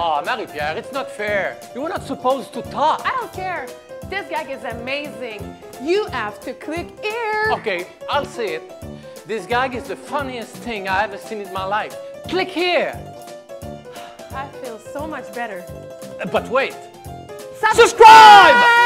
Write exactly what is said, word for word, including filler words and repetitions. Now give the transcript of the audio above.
Oh, Marie-Pierre, it's not fair. You were not supposed to talk. I don't care. This gag is amazing. You have to click here. Okay, I'll say it. This gag is the funniest thing I ever seen in my life. Click here. I feel so much better. Uh, But wait. Subscribe!